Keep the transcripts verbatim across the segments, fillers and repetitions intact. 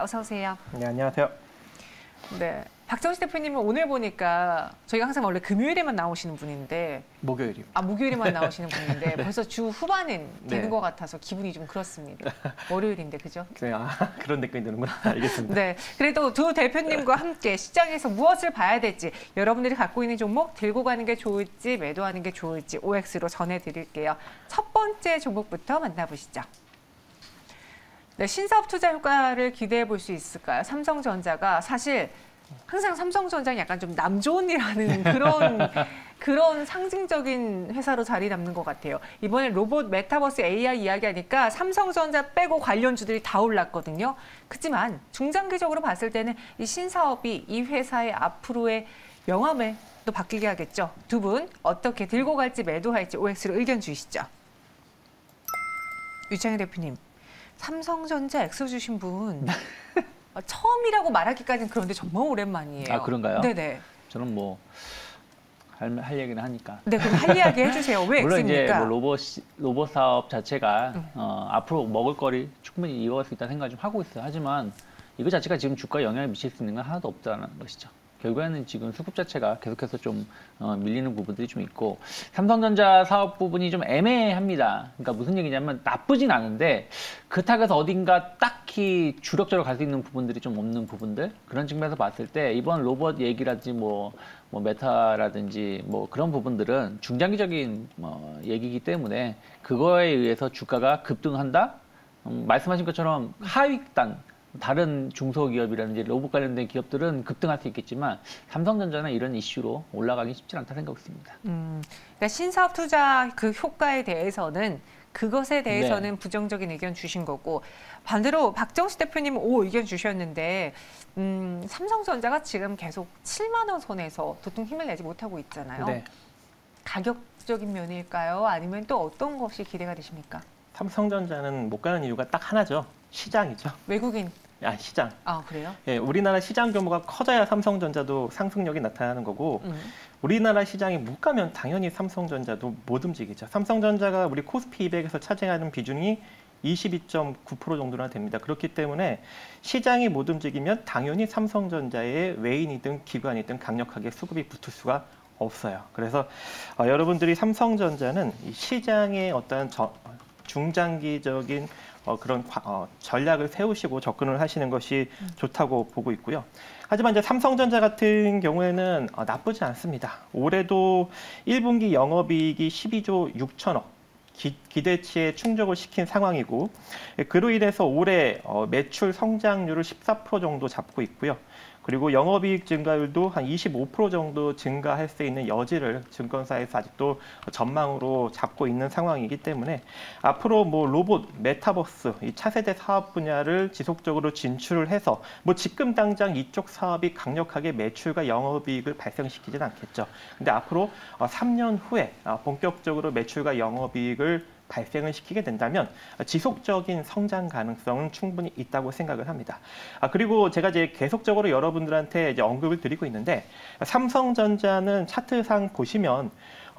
어서 오세요. 네, 안녕하세요. 네, 박정식 대표님은 오늘 보니까 저희가 항상 원래 금요일에만 나오시는 분인데 목요일이요. 아 목요일에만 나오시는 분인데 벌써 주 후반은 되는 네. 것 같아서 기분이 좀 그렇습니다. 월요일인데 그죠? 네, 아, 그런 댓글이 드는구나. 알겠습니다. 네, 그래도 두 대표님과 함께 시장에서 무엇을 봐야 될지, 여러분들이 갖고 있는 종목 들고 가는 게 좋을지 매도하는 게 좋을지 오엑스로 전해드릴게요. 첫 번째 종목부터 만나보시죠. 네, 신사업 투자 효과를 기대해 볼 수 있을까요? 삼성전자가 사실 항상 삼성전자는 약간 좀 남 좋은 일 하는 그런 그런 상징적인 회사로 자리 잡는 것 같아요. 이번에 로봇, 메타버스, 에이아이 이야기하니까 삼성전자 빼고 관련주들이 다 올랐거든요. 그렇지만 중장기적으로 봤을 때는 이 신사업이 이 회사의 앞으로의 명함을 또 바뀌게 하겠죠. 두 분 어떻게 들고 갈지 매도할지 오엑스로 의견 주시죠. 유창희 대표님. 삼성전자 엑소 주신 분 처음이라고 말하기까지는 그런데 정말 오랜만이에요. 아, 그런가요? 네네. 저는 뭐 할 할 얘기는 하니까. 네, 그럼 할 이야기 해주세요. 왜 물론 엑스입니까? 이제 뭐 로봇 로봇 사업 자체가 음. 어, 앞으로 먹을거리 충분히 이어갈 수 있다는 생각을 좀 하고 있어요. 하지만 이거 자체가 지금 주가에 영향을 미칠 수 있는 건 하나도 없다는 것이죠. 결국에는 지금 수급 자체가 계속해서 좀 어, 밀리는 부분들이 좀 있고, 삼성전자 사업 부분이 좀 애매합니다. 그러니까 무슨 얘기냐면 나쁘진 않은데 그렇다고 해서 어딘가 딱히 주력적으로 갈 수 있는 부분들이 좀 없는 부분들, 그런 측면에서 봤을 때 이번 로봇 얘기라든지 뭐, 뭐 메타라든지 뭐 그런 부분들은 중장기적인 어, 얘기이기 때문에 그거에 의해서 주가가 급등한다? 음, 말씀하신 것처럼 하위단 다른 중소기업이라든지 로봇 관련된 기업들은 급등할 수 있겠지만 삼성전자는 이런 이슈로 올라가기 쉽지 않다 생각했습니다. 음, 그러니까 신사업 투자 그 효과에 대해서는 그것에 대해서는 네. 부정적인 의견 주신 거고, 반대로 박정식 대표님은 오 의견 주셨는데 음, 삼성전자가 지금 계속 칠만 원 선에서 도통 힘을 내지 못하고 있잖아요. 네. 가격적인 면일까요? 아니면 또 어떤 것이 기대가 되십니까? 삼성전자는 못 가는 이유가 딱 하나죠. 시장이죠. 외국인. 아, 시장. 아, 그래요? 예, 우리나라 시장 규모가 커져야 삼성전자도 상승력이 나타나는 거고, 음. 우리나라 시장이 못 가면 당연히 삼성전자도 못 움직이죠. 삼성전자가 우리 코스피 이백에서 차지하는 비중이 이십이 점 구 퍼센트 정도나 됩니다. 그렇기 때문에 시장이 못 움직이면 당연히 삼성전자의 외인이든 기관이든 강력하게 수급이 붙을 수가 없어요. 그래서 어, 여러분들이 삼성전자는 이 시장의 어떤 저, 중장기적인 어, 그런 어, 전략을 세우시고 접근을 하시는 것이 좋다고 보고 있고요. 하지만 이제 삼성전자 같은 경우에는 어, 나쁘지 않습니다. 올해도 일 분기 영업이익이 십이조 육천억, 기, 기대치에 충족을 시킨 상황이고, 그로 인해서 올해 어, 매출 성장률을 십사 퍼센트 정도 잡고 있고요. 그리고 영업이익 증가율도 한 이십오 퍼센트 정도 증가할 수 있는 여지를 증권사에서 아직도 전망으로 잡고 있는 상황이기 때문에 앞으로 뭐 로봇, 메타버스, 이 차세대 사업 분야를 지속적으로 진출을 해서 뭐 지금 당장 이쪽 사업이 강력하게 매출과 영업이익을 발생시키진 않겠죠. 근데 앞으로 삼 년 후에 본격적으로 매출과 영업이익을 발생을 시키게 된다면 지속적인 성장 가능성은 충분히 있다고 생각을 합니다. 아, 그리고 제가 이제 계속적으로 여러분들한테 이제 언급을 드리고 있는데, 삼성전자는 차트상 보시면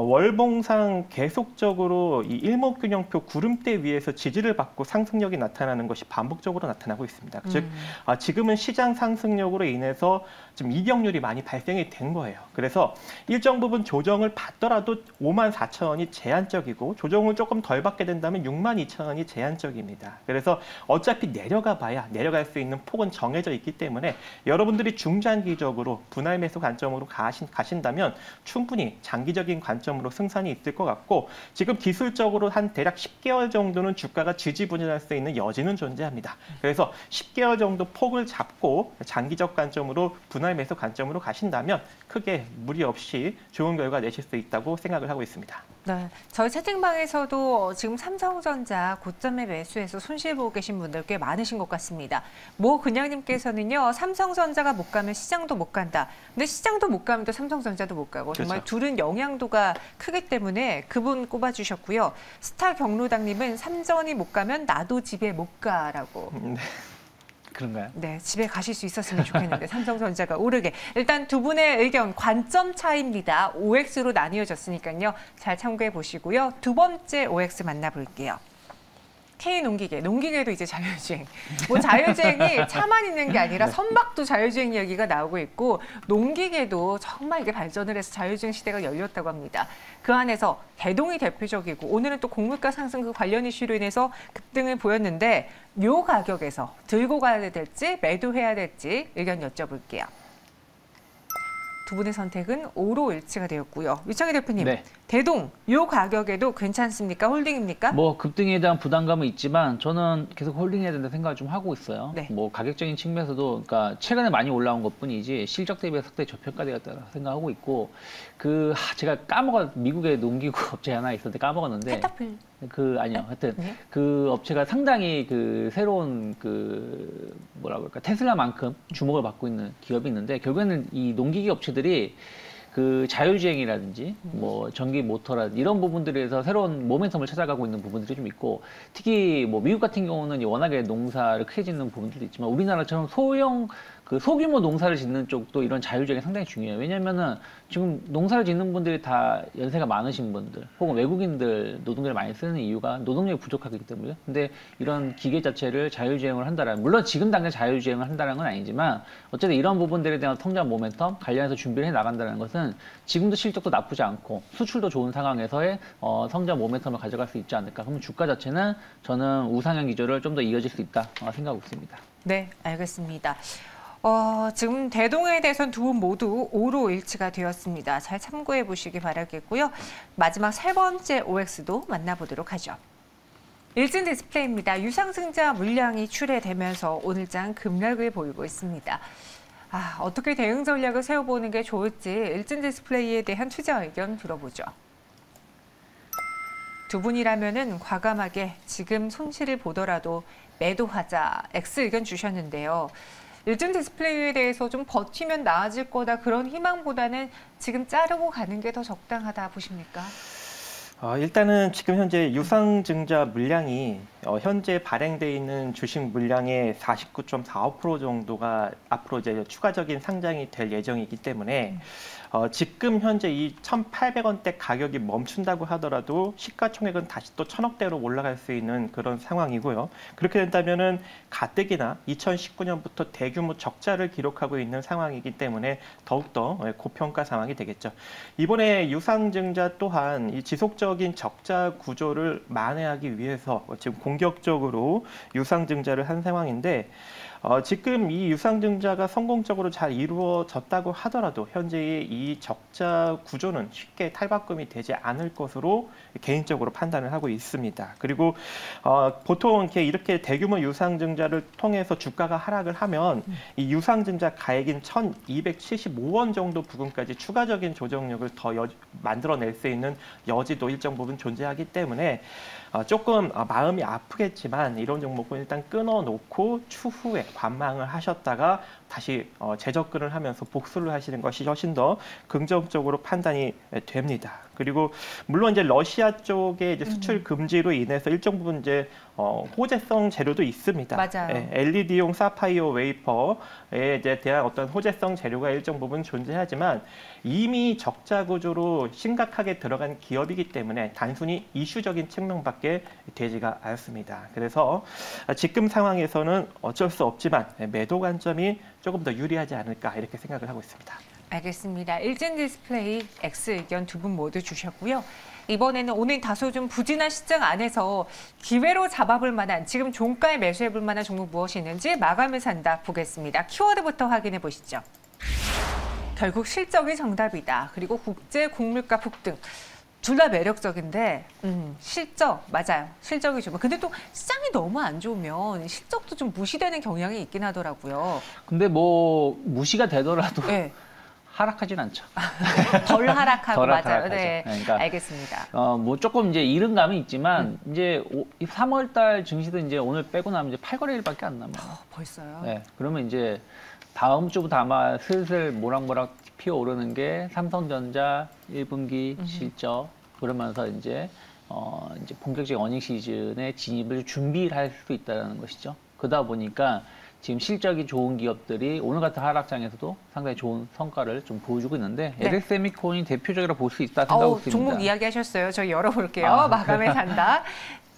월봉상 계속적으로 이 일목균형표 구름대 위에서 지지를 받고 상승력이 나타나는 것이 반복적으로 나타나고 있습니다. 음. 즉 아, 지금은 시장 상승력으로 인해서 지금 이격률이 많이 발생이 된 거예요. 그래서 일정 부분 조정을 받더라도 오만 사천 원이 제한적이고, 조정을 조금 덜 받게 된다면 육만 이천 원이 제한적입니다. 그래서 어차피 내려가 봐야 내려갈 수 있는 폭은 정해져 있기 때문에 여러분들이 중장기적으로 분할 매수 관점으로 가신, 가신다면 충분히 장기적인 관점으로 승산이 있을 것 같고, 지금 기술적으로 한 대략 십 개월 정도는 주가가 지지부진할 수 있는 여지는 존재합니다. 그래서 십 개월 정도 폭을 잡고 장기적 관점으로 분할 매수 관점으로 가신다면 크게 무리 없이 좋은 결과 내실 수 있다고 생각을 하고 있습니다. 네, 저희 채팅방에서도 지금 삼성전자 고점에 매수해서 손실 보고 계신 분들 꽤 많으신 것 같습니다. 모 그냥님께서는요, 삼성전자가 못 가면 시장도 못 간다. 근데 시장도 못 가면 또 삼성전자도 못 가고, 정말 그렇죠. 둘은 영향도가 크기 때문에 그분 꼽아주셨고요. 스타 경로당님은 삼전이 못 가면 나도 집에 못 가라고. 네. 그런가요? 네, 집에 가실 수 있었으면 좋겠는데 삼성전자가 오르게. 일단 두 분의 의견 관점 차이입니다. 오엑스로 나뉘어졌으니까요. 잘 참고해 보시고요. 두 번째 오엑스 만나볼게요. K농기계, 농기계도 이제 자율주행. 뭐 자율주행이 차만 있는 게 아니라 선박도 자율주행 이야기가 나오고 있고 농기계도 정말 이게 발전을 해서 자율주행 시대가 열렸다고 합니다. 그 안에서 대동이 대표적이고 오늘은 또 곡물가 상승 그 관련 이슈로 인해서 급등을 보였는데 요 가격에서 들고 가야 될지 매도해야 될지 의견 여쭤볼게요. 두 분의 선택은 오로 일치가 되었고요. 유창희 대표님, 네. 대동 요 가격에도 괜찮습니까? 홀딩입니까? 뭐 급등에 대한 부담감은 있지만 저는 계속 홀딩해야 된다 생각을 좀 하고 있어요. 네. 뭐 가격적인 측면에서도 그러니까 최근에 많이 올라온 것뿐이지 실적 대비해서 상당히 저평가되었다고 생각하고 있고 그 하, 제가 까먹어 미국의 농기구 업체 하나 있었는데 까먹었는데 캐터필. 그 아니요 하여튼 네? 그 업체가 상당히 그 새로운 그 뭐라고 할까 테슬라만큼 주목을 받고 있는 기업이 있는데 결국에는 이 농기계 업체들이 그 자율주행이라든지 뭐 전기 모터라든지 이런 부분들에서 새로운 모멘텀을 찾아가고 있는 부분들이 좀 있고 특히 뭐 미국 같은 경우는 워낙에 농사를 크게 짓는 부분들도 있지만 우리나라처럼 소형 그 소규모 농사를 짓는 쪽도 이런 자율주행이 상당히 중요해요. 왜냐면은 지금 농사를 짓는 분들이 다 연세가 많으신 분들 혹은 외국인들 노동자를 많이 쓰는 이유가 노동력이 부족하기 때문에 근데 이런 기계 자체를 자율주행을 한다라는 물론 지금 당장 자율주행을 한다는 건 아니지만 어쨌든 이런 부분들에 대한 성장 모멘텀 관련해서 준비를 해 나간다는 것은 지금도 실적도 나쁘지 않고 수출도 좋은 상황에서의 어, 성장 모멘텀을 가져갈 수 있지 않을까. 그러면 주가 자체는 저는 우상향 기조를 좀 더 이어질 수 있다 어, 생각하고 있습니다. 네, 알겠습니다. 어, 지금 대동에 대해서는 두 분 모두 오로 일치가 되었습니다. 잘 참고해 보시기 바라겠고요. 마지막 세 번째 오엑스도 만나보도록 하죠. 일진 디스플레이입니다. 유상증자 물량이 출회되면서 오늘장 급락을 보이고 있습니다. 아, 어떻게 대응 전략을 세워보는 게 좋을지 일진 디스플레이에 대한 투자 의견 들어보죠. 두 분이라면은 과감하게 지금 손실을 보더라도 매도하자 X 의견 주셨는데요. 일진 디스플레이에 대해서 좀 버티면 나아질 거다 그런 희망보다는 지금 자르고 가는 게 더 적당하다 보십니까? 어, 일단은 지금 현재 유상증자 물량이 어, 현재 발행돼 있는 주식 물량의 사십구 점 사오 퍼센트 정도가 앞으로 이제 추가적인 상장이 될 예정이기 때문에 음. 어, 지금 현재 이 천팔백 원대 가격이 멈춘다고 하더라도 시가총액은 다시 또 천억대로 올라갈 수 있는 그런 상황이고요. 그렇게 된다면은 가뜩이나 이천십구 년부터 대규모 적자를 기록하고 있는 상황이기 때문에 더욱더 고평가 상황이 되겠죠. 이번에 유상증자 또한 이 지속적인 적자 구조를 만회하기 위해서 지금 공격적으로 유상증자를 한 상황인데 어, 지금 이 유상증자가 성공적으로 잘 이루어졌다고 하더라도 현재의 이 적자 구조는 쉽게 탈바꿈이 되지 않을 것으로 개인적으로 판단을 하고 있습니다. 그리고 어, 보통 이렇게, 이렇게 대규모 유상증자를 통해서 주가가 하락을 하면 이 유상증자 가액인 천이백칠십오 원 정도 부근까지 추가적인 조정력을 더 여, 만들어낼 수 있는 여지도 일정 부분 존재하기 때문에 어, 조금 어, 마음이 아프겠지만 이런 종목은 일단 끊어놓고 추후에 관망을 하셨다가 다시 어, 재접근을 하면서 복수를 하시는 것이 훨씬 더 긍정적으로 판단이 됩니다. 그리고 물론 이제 러시아 쪽의 이제 수출 금지로 인해서 일정 부분 이제 어, 호재성 재료도 있습니다. 맞아요. 예, 엘이디용 사파이어 웨이퍼에 이제 대한 어떤 호재성 재료가 일정 부분 존재하지만 이미 적자 구조로 심각하게 들어간 기업이기 때문에 단순히 이슈적인 측면밖에 되지가 않습니다. 그래서 지금 상황에서는 어쩔 수 없지만 매도 관점이 조금 더 유리하지 않을까 이렇게 생각을 하고 있습니다. 알겠습니다. 일진 디스플레이 X 의견 두 분 모두 주셨고요. 이번에는 오늘 다소 좀 부진한 시장 안에서 기회로 잡아볼 만한 지금 종가에 매수해볼 만한 종목 무엇이 있는지 마감을 산다 보겠습니다. 키워드부터 확인해 보시죠. 결국 실적이 정답이다. 그리고 국제 곡물가 폭등. 둘 다 매력적인데 음, 실적 맞아요. 실적이 좋으면 근데 또 시장이 너무 안 좋으면 실적도 좀 무시되는 경향이 있긴 하더라고요. 근데 뭐 무시가 되더라도 네. 하락하진 않죠. 덜 하락하고 덜 맞아요. 하락하죠. 네, 그러니까 알겠습니다. 어, 뭐 조금 이제 이른 감이 있지만 음. 이제 삼월 달 증시도 이제 오늘 빼고 나면 이제 팔 거래일밖에 안 남아요. 어, 벌써요? 네, 그러면 이제 다음 주부터 아마 슬슬 모락모락 피어오르는 게 삼성전자 일 분기 음. 실적 그러면서 이제 어 이제 본격적인 어닝 시즌에 진입을 준비를 할 수 있다는 것이죠. 그러다 보니까 지금 실적이 좋은 기업들이 오늘 같은 하락장에서도 상당히 좋은 성과를 좀 보여주고 있는데 네. 엘엑스엠이코인이 대표적으로 볼 수 있다 생각하고 어우, 있습니다. 종목 이야기하셨어요. 저희 열어볼게요. 아, 마감에 산다.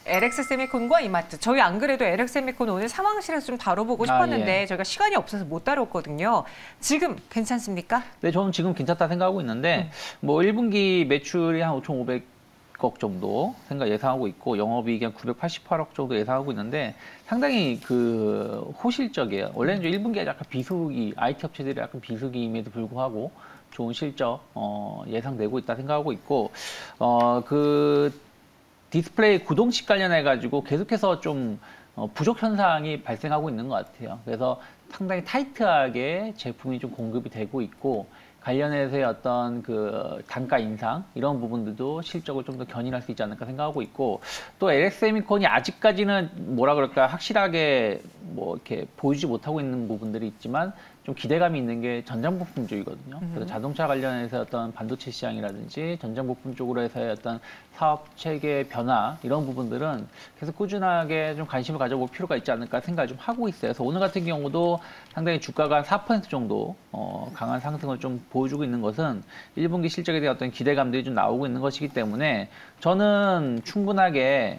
엘엑스세미콘과 이마트. 저희 안 그래도 엘엑스세미콘 오늘 상황실에서 좀 다뤄보고 아, 싶었는데 예. 저희가 시간이 없어서 못 다뤘거든요. 지금 괜찮습니까? 네, 저는 지금 괜찮다 생각하고 있는데 뭐 일 분기 매출이 한 오천오백억 정도 생각 예상하고 있고 영업이익이 한 구백팔십팔억 정도 예상하고 있는데 상당히 그 호실적이에요. 원래는 일 분기에 약간 비수기, 아이티 업체들이 약간 비수기임에도 불구하고 좋은 실적 어, 예상되고 있다 생각하고 있고 어, 그 디스플레이 구동식 관련해 가지고 계속해서 좀 어, 부족 현상이 발생하고 있는 것 같아요. 그래서 상당히 타이트하게 제품이 좀 공급이 되고 있고 관련해서의 어떤 그 단가 인상 이런 부분들도 실적을 좀 더 견인할 수 있지 않을까 생각하고 있고 또 엘엑스세미콘이 아직까지는 뭐라 그럴까 확실하게 뭐 이렇게 보여주지 못하고 있는 부분들이 있지만 좀 기대감이 있는 게 전장부품 쪽이거든요. 그래서 자동차 관련해서 어떤 반도체 시장이라든지 전장부품 쪽으로 해서의 어떤 사업 체계 변화 이런 부분들은 계속 꾸준하게 좀 관심을 가져볼 필요가 있지 않을까 생각을 좀 하고 있어요. 그래서 오늘 같은 경우도 상당히 주가가 한 사 퍼센트 정도 어, 강한 상승을 좀 보여주고 있는 것은 일 분기 실적에 대한 어떤 기대감들이 좀 나오고 있는 것이기 때문에 저는 충분하게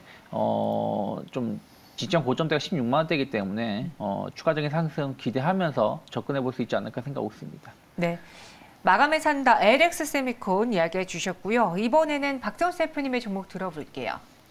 어, 좀 직전 고점대가 십육만 원대이기 때문에 어, 추가적인 상승 기대하면서 접근해 볼 수 있지 않을까 생각하고 있습니다. 네. 마감에 산다 엘엑스세미콘 이야기해 주셨고요. 이번에는 박정수 대표님의 종목 들어볼게요.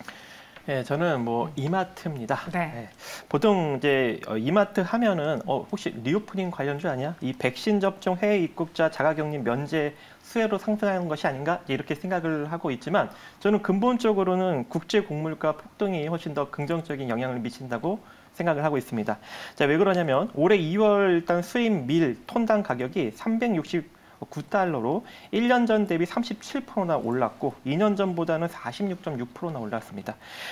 네, 저는 뭐 이마트입니다. 네. 네. 보통 이제 어, 이마트 하면은 어, 혹시 리오프닝 관련주 아니야? 이 백신 접종 해외 입국자 자가격리 면제 수혜로 상승하는 것이 아닌가? 이렇게 생각을 하고 있지만 저는 근본적으로는 국제 곡물가 폭등이 훨씬 더 긍정적인 영향을 미친다고 생각을 하고 있습니다. 자, 왜 그러냐면 올해 이월 일단 수입 밀 톤당 가격이 삼백육십구 달러로 일 년 전 대비 삼십칠 퍼센트나 올랐고 이 년 전보다는 사십육 점 육 퍼센트나 올랐습니다.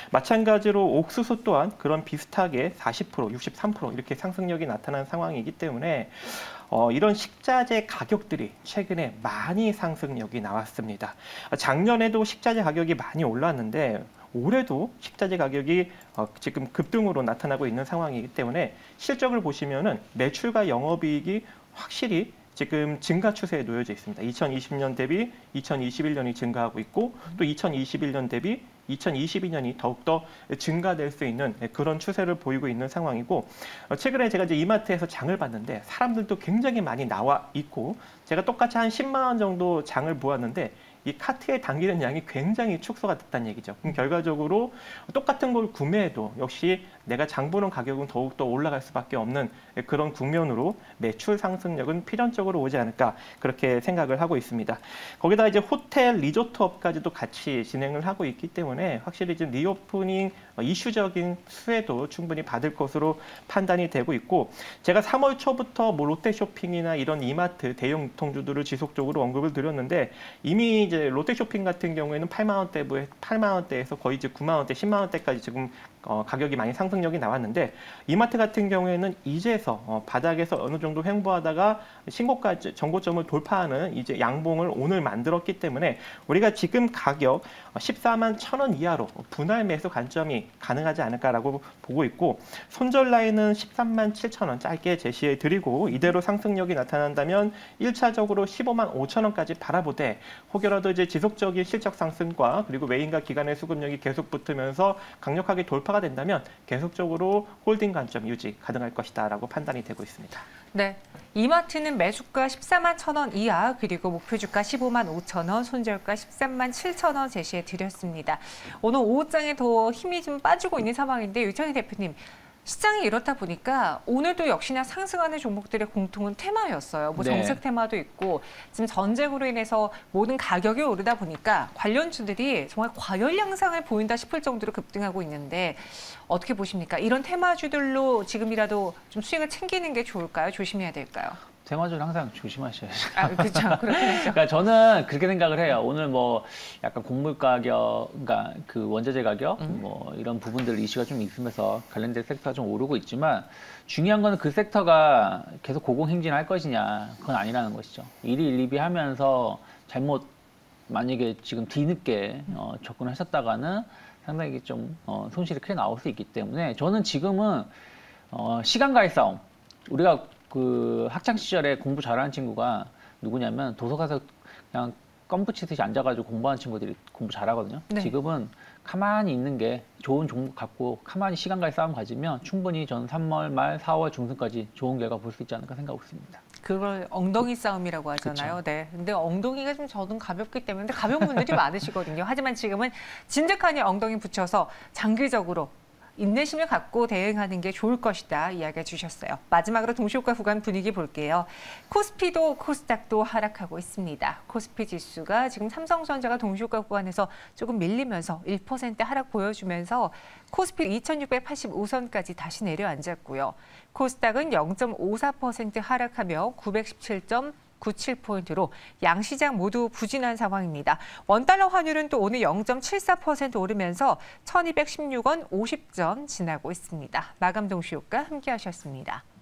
마찬가지로 옥수수 또한 그런 비슷하게 사십 퍼센트, 육십삼 퍼센트 이렇게 상승력이 나타난 상황이기 때문에 어, 이런 식자재 가격들이 최근에 많이 상승력이 나왔습니다. 작년에도 식자재 가격이 많이 올랐는데 올해도 식자재 가격이 어, 지금 급등으로 나타나고 있는 상황이기 때문에 실적을 보시면은 매출과 영업이익이 확실히 지금 증가 추세에 놓여져 있습니다. 이천이십 년 대비 이천이십일 년이 증가하고 있고 또 이천이십일 년 대비 이천이십이 년이 더욱더 증가될 수 있는 그런 추세를 보이고 있는 상황이고 최근에 제가 이제 이마트에서 장을 봤는데 사람들도 굉장히 많이 나와 있고 제가 똑같이 한 십만 원 정도 장을 보았는데 이 카트에 담기는 양이 굉장히 축소가 됐다는 얘기죠. 그럼 결과적으로 똑같은 걸 구매해도 역시 내가 장 보는 가격은 더욱더 올라갈 수밖에 없는 그런 국면으로 매출 상승력은 필연적으로 오지 않을까 그렇게 생각을 하고 있습니다. 거기다 이제 호텔 리조트업까지도 같이 진행을 하고 있기 때문에 확실히 지금 리오프닝 이슈적인 수혜도 충분히 받을 것으로 판단이 되고 있고 제가 삼월 초부터 뭐 롯데쇼핑이나 이런 이마트 대형 유통주들을 지속적으로 언급을 드렸는데 이미 이제 롯데쇼핑 같은 경우에는 팔만 원대부에 팔만 원대에서 거의 이제 구만 원대, 십만 원대까지 지금 어, 가격이 많이 상승력이 나왔는데 이마트 같은 경우에는 이제서 어, 바닥에서 어느 정도 횡보하다가 신고가 전고점을 돌파하는 이제 양봉을 오늘 만들었기 때문에 우리가 지금 가격 십사만 천 원 이하로 분할 매수 관점이 가능하지 않을까라고 보고 있고 손절 라인은 십삼만 칠천 원 짧게 제시해 드리고 이대로 상승력이 나타난다면 일 차적으로 십오만 오천 원까지 바라보되 혹여라도 이제 지속적인 실적 상승과 그리고 외인과 기관의 수급력이 계속 붙으면서 강력하게 돌파가 된다면 계속적으로 홀딩 관점 유지 가능할 것이다라고 판단이 되고 있습니다. 네, 이마트는 매수가 십사만 천 원 이하 그리고 목표 주가 십오만 오천 원, 손절가 십삼만 칠천 원 제시해 드렸습니다. 오늘 오후장에 더 힘이 좀 빠지고 있는 상황인데 유창희 대표님. 시장이 이렇다 보니까 오늘도 역시나 상승하는 종목들의 공통은 테마였어요. 뭐 네. 정책 테마도 있고 지금 전쟁으로 인해서 모든 가격이 오르다 보니까 관련주들이 정말 과열 양상을 보인다 싶을 정도로 급등하고 있는데 어떻게 보십니까? 이런 테마주들로 지금이라도 좀 수익을 챙기는 게 좋을까요? 조심해야 될까요? 테마주는 항상 조심하셔야죠. 아, 그렇죠. 그렇긴 하죠. 그러니까 저는 그렇게 생각을 해요. 오늘 뭐 약간 곡물 가격, 그러니까 그 원자재 가격, 음. 뭐 이런 부분들 이슈가 좀 있으면서 관련된 섹터가 좀 오르고 있지만 중요한 거는 그 섹터가 계속 고공행진할 것이냐, 그건 아니라는 것이죠. 일이 일리비 하면서 잘못 만약에 지금 뒤늦게 어, 접근하셨다가는 상당히 좀 어, 손실이 크게 나올 수 있기 때문에 저는 지금은 어, 시간과의 싸움. 우리가 그 학창 시절에 공부 잘하는 친구가 누구냐면 도서 가서 그냥 껌 붙이듯이 앉아가지고 공부하는 친구들이 공부 잘하거든요. 네. 지금은 가만히 있는 게 좋은 종목 갖고 가만히 시간과의 싸움 가지면 충분히 저는 삼월 말 사월 중순까지 좋은 결과 볼 수 있지 않을까 생각하고 있습니다. 그걸 엉덩이 싸움이라고 하잖아요. 그쵸. 네. 근데 엉덩이가 좀 저는 가볍기 때문에 가벼운 분들이 많으시거든요. 하지만 지금은 진득하니 엉덩이 붙여서 장기적으로 인내심을 갖고 대응하는 게 좋을 것이다 이야기해 주셨어요. 마지막으로 동시효과 구간 분위기 볼게요. 코스피도 코스닥도 하락하고 있습니다. 코스피 지수가 지금 삼성전자가 동시효과 구간에서 조금 밀리면서 일 퍼센트 하락 보여주면서 코스피 이천육백팔십오 선까지 다시 내려앉았고요. 코스닥은 영 점 오사 퍼센트 하락하며 구백십칠 점 구칠 포인트로 양시장 모두 부진한 상황입니다. 원달러 환율은 또 오늘 영 점 칠사 퍼센트 오르면서 천이백십육 원 오십 전 지나고 있습니다. 마감 동시효과 함께 하셨습니다.